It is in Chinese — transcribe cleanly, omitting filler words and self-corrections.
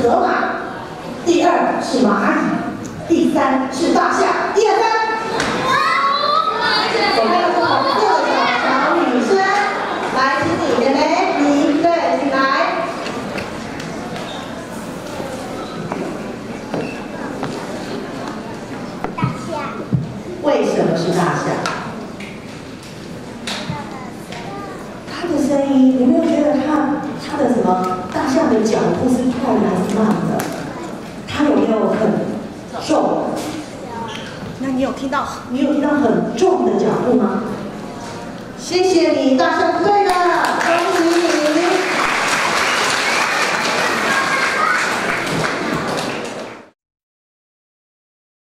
河马，第二是蚂蚁，第三是大象。1、2、3。我看到是红色的小女生，来，请你妹妹，你对，请来。 大象。 为什么是大象？它的声音，有没有觉得它的什么？大象的脚步是快的还是慢的？它有没有很重？那你有听到很重的脚步吗？谢谢你，大象对了。